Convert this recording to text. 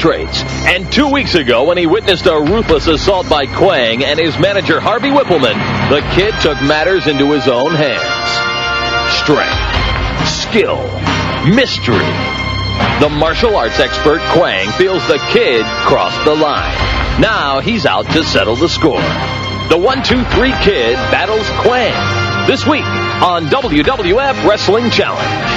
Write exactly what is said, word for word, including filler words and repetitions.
traits. And two weeks ago, when he witnessed a ruthless assault by Kwang and his manager Harvey Whippleman, the kid took matters into his own hands. Strength, skill, mystery. The martial arts expert Kwang feels the kid crossed the line. Now he's out to settle the score. The one two three Kid battles Kwang this week on W W F Wrestling Challenge.